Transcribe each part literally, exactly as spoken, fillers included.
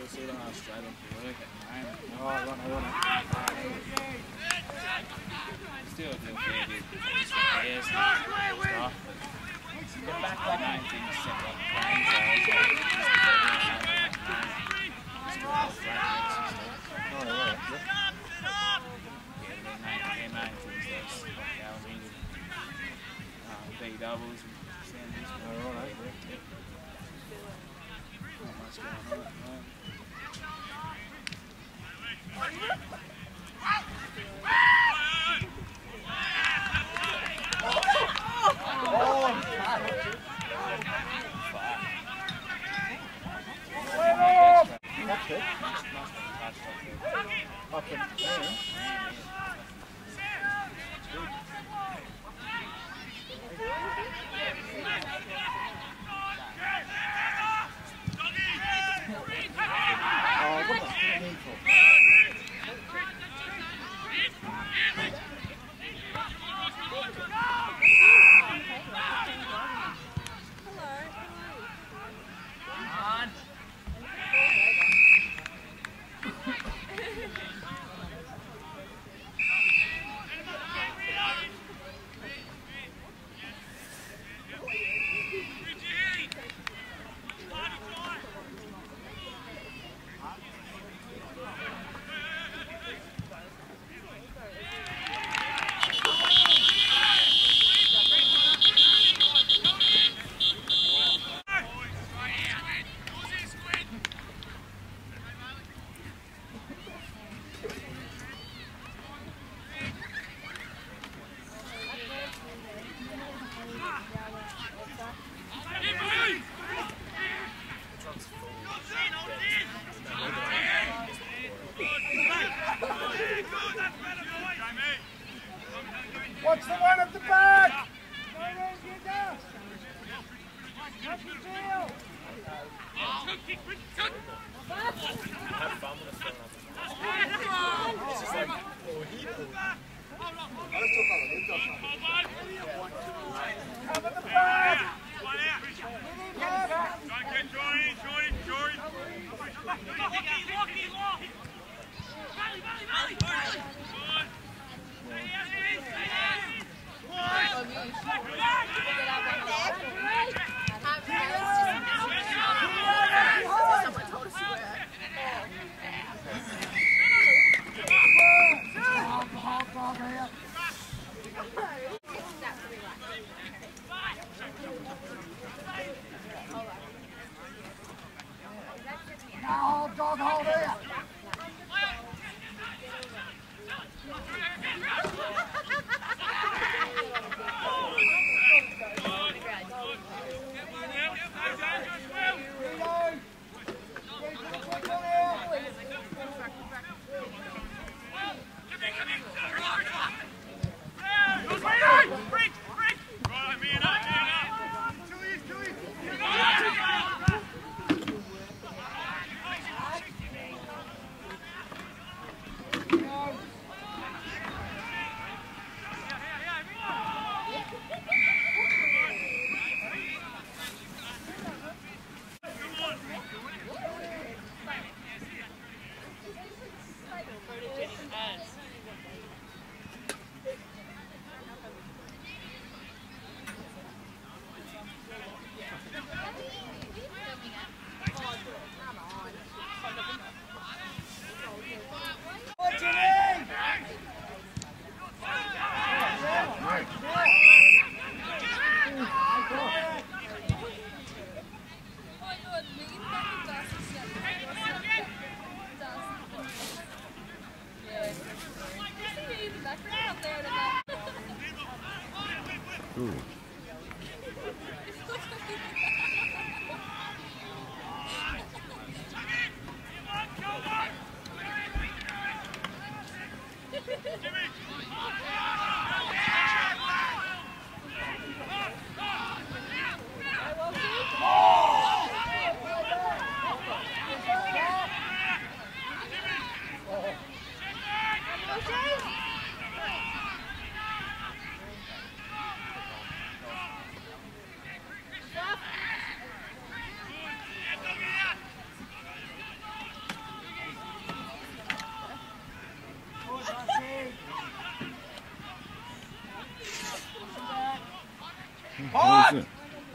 see them straight into work at the moment. Oh, I want, I want it. Still do a fair bit of repairs and stuff, but the back the main thing is set like planes are just the flat necks and stuff. Oh, right. Yep. Yeah, their main, their main things those like aluminium, um, B doubles and sandals. Oh, right. Yep. Yep. Not much going on at the moment. That's it. Up and down. Oh, what the need for? Watch the one at the back! Cover the back! Now, dog, hold it! Ooh. Hard!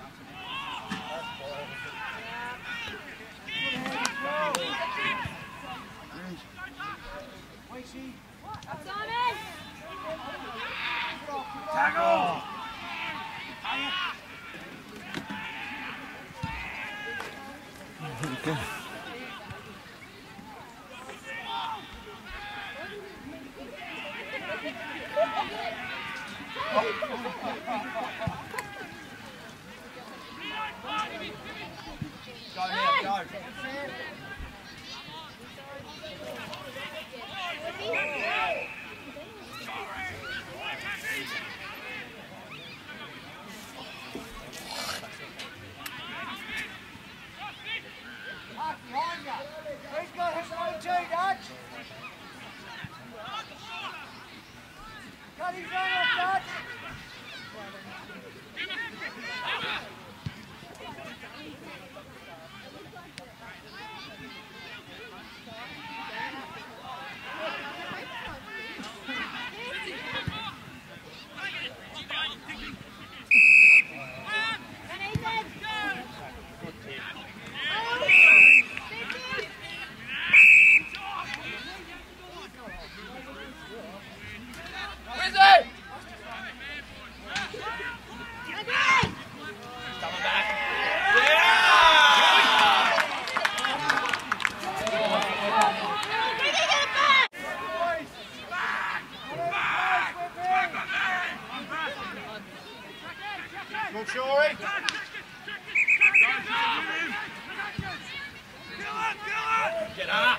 Tackle! Okay. Go now, go. He's got his own too, Dutch. Cut his run off, Dutch. Good, Shorey. Get up.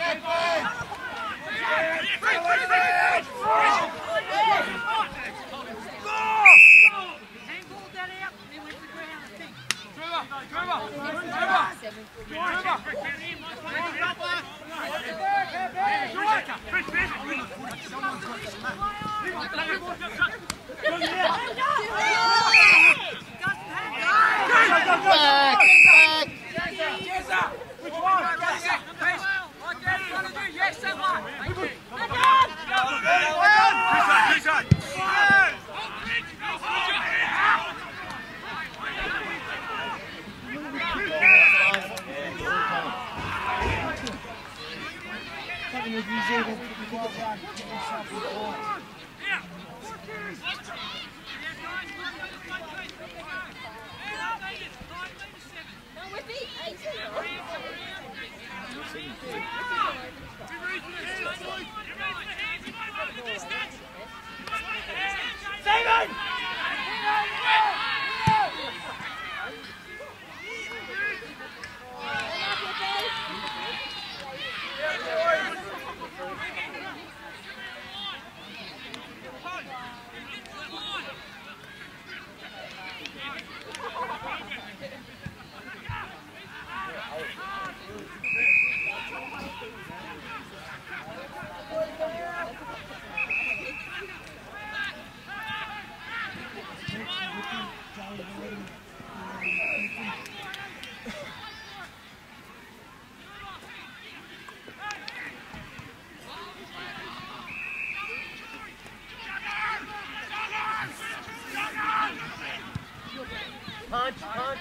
Punch, punch.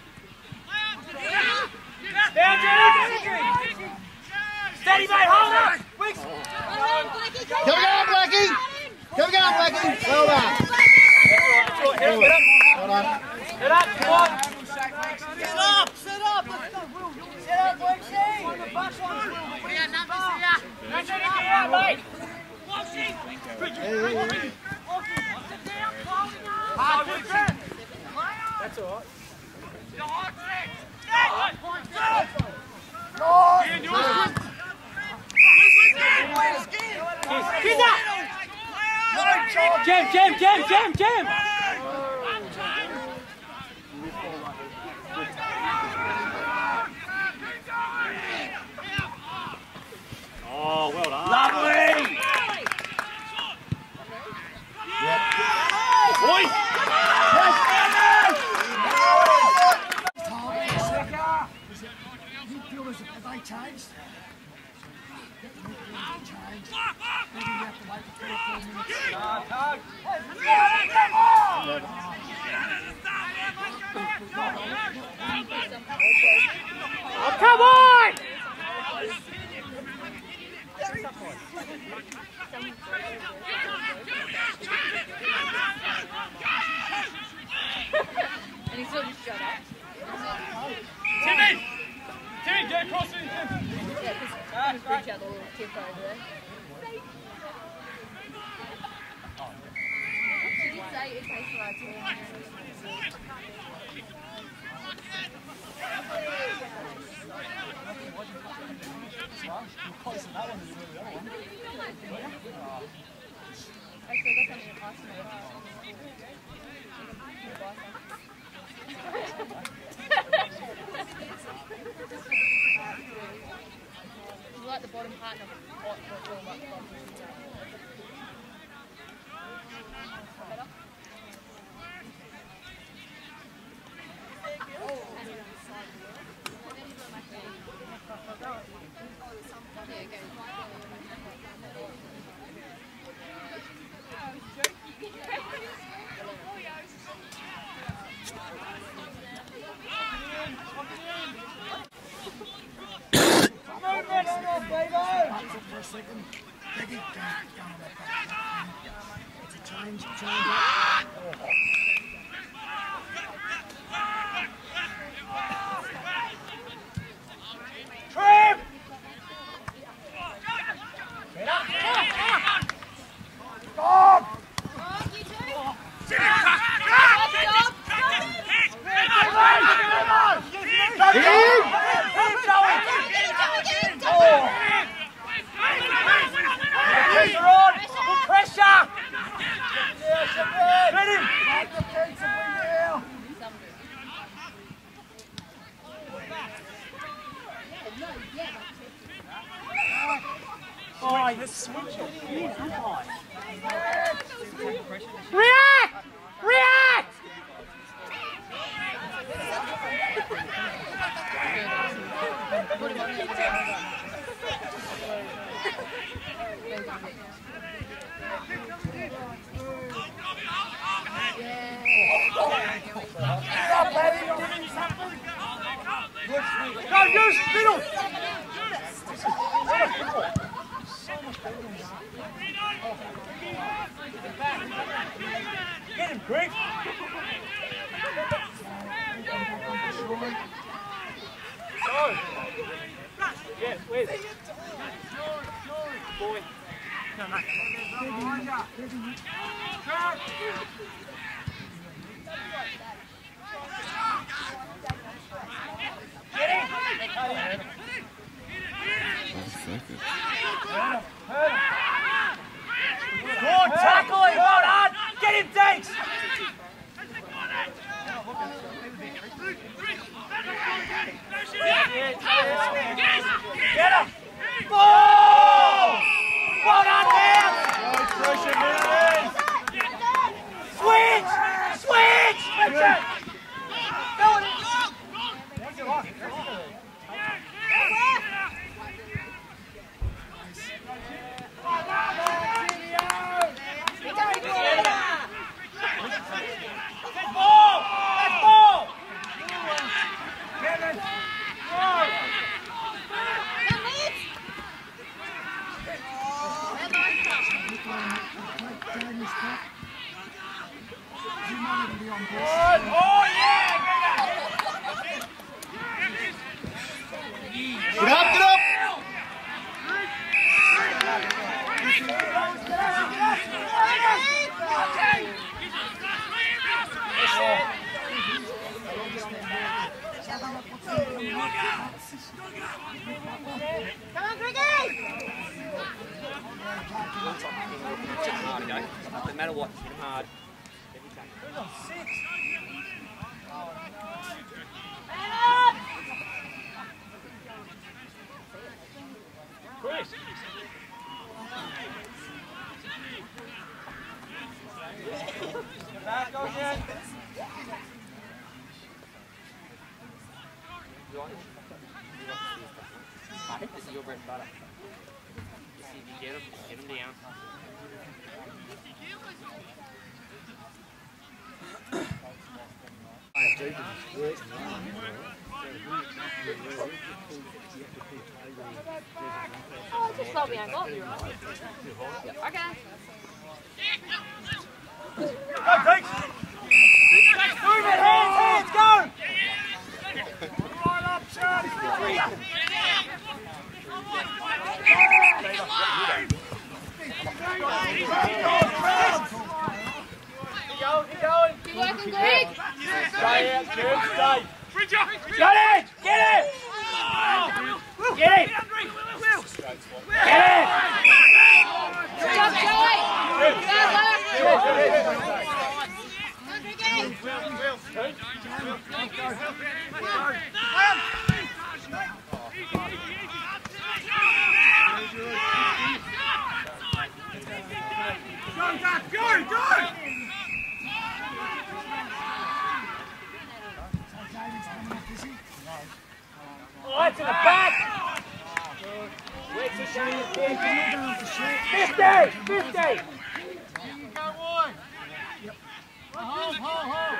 Down, Jenny! Steady, mate, hold up! Wicks! Go down, Blackie! Go down, Blackie! Well done. Well done. Get up, come on! Sit up, sit up. Let's go, Will. Sit up, Wixie. One of the bucks on Will. We got numbers here. That's it, yeah, mate! Hey, hey, hey. That's all right. Jam, jam, jam, jam, jam! Oh, well done. Lovely! Yep. Boys! Have they changed? Get the midfielders changed. Maybe you have to wait for three or four minutes. Tug! Oh, come on! And he's still just shut up. Timmy! Timmy, get across it! Yeah, because he was reach out the little tip over there. She did say it takes right to actually, that's only a pass to my car. You like the bottom part of what what all like bottom. Change, change up. Trim! Pressure on! Put pressure! Get him! Oh, let's switch it. React! React! Go, use middle! Get him, Greg! Go! Yeah, where's it? Boy. No, no. Good tackling, well done! Get him, Deeks! Get him! Ball! Well done, man! Switch! Switch! Switch! Oh yeah! Get up, get up! Come on, Griggy! Hard, okay? No matter what, hit him hard. Every time. Chris! Back, go again! I think this is your bread and butter. See if you get him, get him down. Oh, just thought we hadn't got you, right? Yeah, okay. Go, Pete! Move it, hands, hands, go! Right up, Charlie! Keep going, Keep working, Greg! stay out, Jared, stay! Get it! Get it! Get it! Get it! Good job, Joey! Good luck! Go, Dad, go, go! Oh, it's in the back! Wait to shine his big. fifty! fifty! Go one! Home, home, home!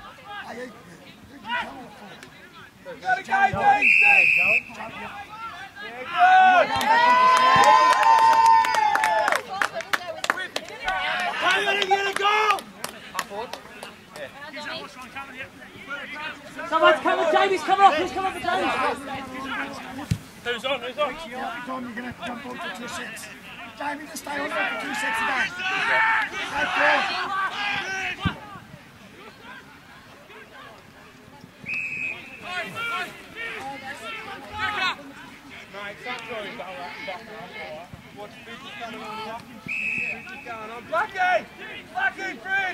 Gotta go, Dave! Yeah, good! How are you gonna go? Someone's coming, Jamie's coming off, who's coming off for Jamie? Who's on, who's on? Tom, you're going to have to jump on for two sets. Jamie, just stay on there for two sets again. That's good. What's fifty coming on here? fifty going on. Lucky! Lucky, Fridge!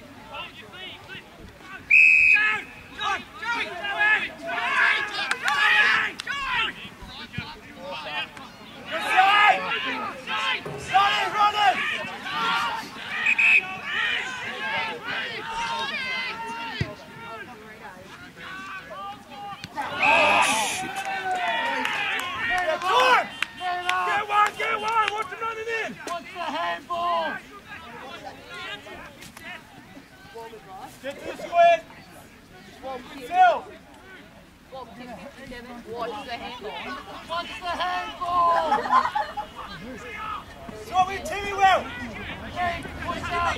Get to the square! Still! What is the handball? What's the handball? Swap with Timmy well! Okay, push up!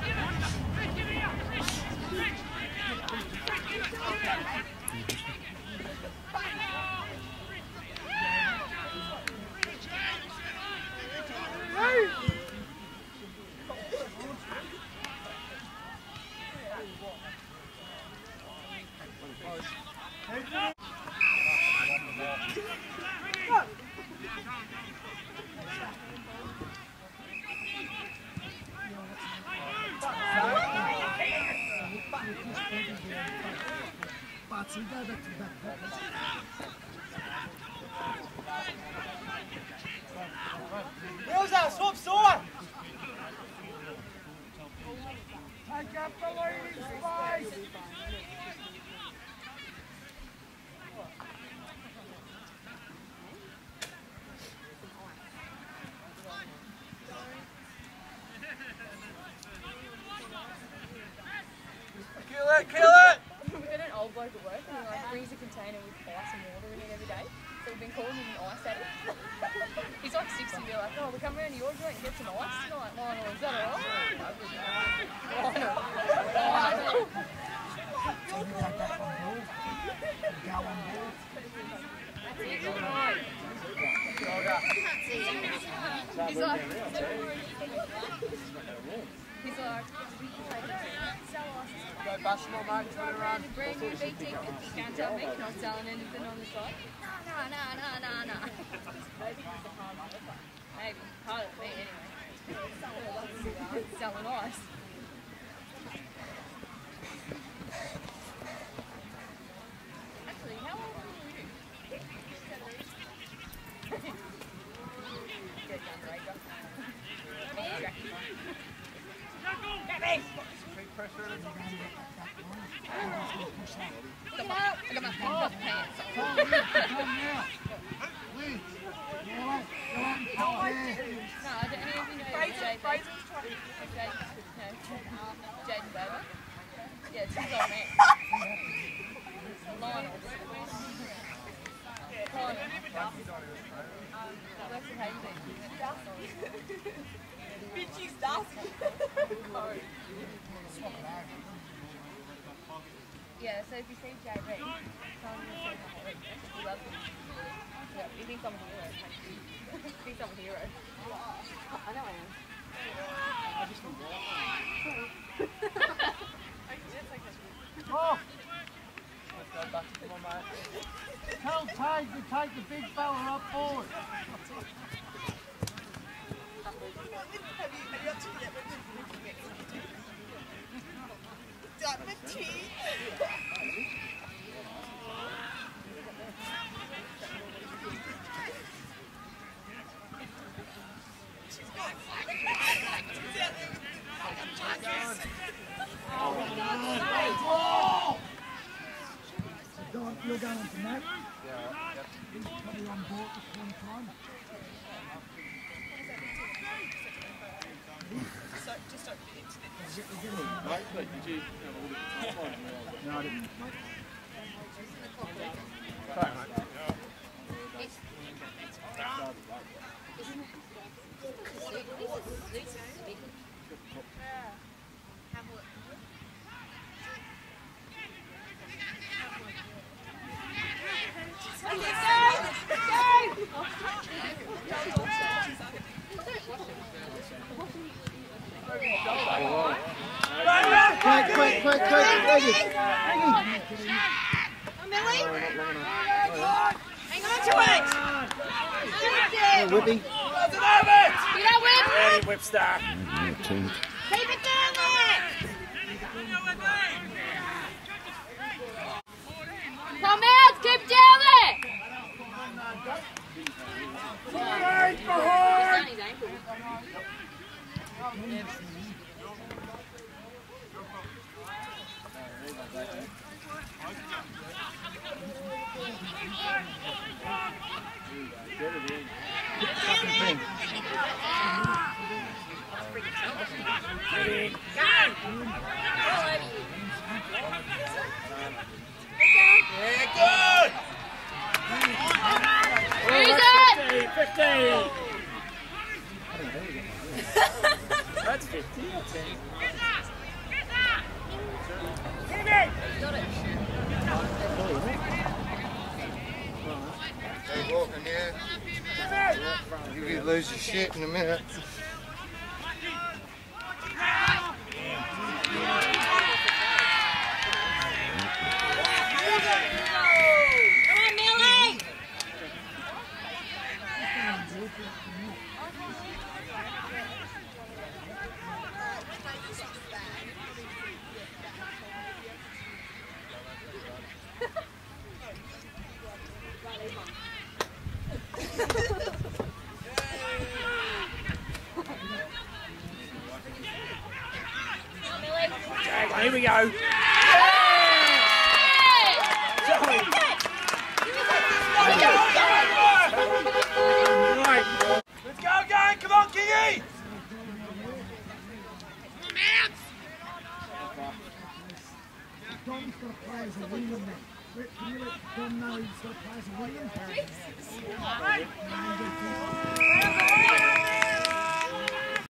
Wheels out, swap side! Take up the leading space! Kill it, kill it! We've got an old bloke at work and he like brings a container with ice and water in it every day. So we've been calling him an ice addict. He's like sixty, we're like, oh, we'll come around to your joint and get some ice tonight. Lionel, is that alright? Lionel. Lionel. He's like, he's like, sell ice. Go Bassmore, mate, turn around. Brand new B T fifty. Can't tell me, not selling anything on the side. No, no, no, no, no. Maybe he's a hard worker. Maybe. Harder than me, anyway. Selling ice. Actually, how old are you? Get done, Rager. Get me! I got my pants on. No, I don't know if you know Jaden. Jaden Baber. Yeah, it's his old man. Works at Hayden. Bitchy's dust. Yeah, so if you see J B, tell him you've seen the whole week. He loves him. Yeah, he thinks I'm a hero. He thinks I'm a hero. I know I am. Oh! Tell Tate to take the big fella up forward. You're going on to Matt? Yeah. He's probably on board at one time. Just over the internet. Right, did you have a look at the No, I didn't. Sorry, mate. Quick, quick, quick, quick, Reggie. Millie? Hang on to it! Oh, Whippy. See that whip? Ready, whip star. Keep it down there! Come out! Keep it down there! Right behind! His ankle. fifty! That's fifty, that's it. Hey, walking here. You lose your shit in a minute. Here we go. Let's go again, come on, Kingy! Dom's got to play as a winger, man. Can you let Dom know he's got to play as a winger?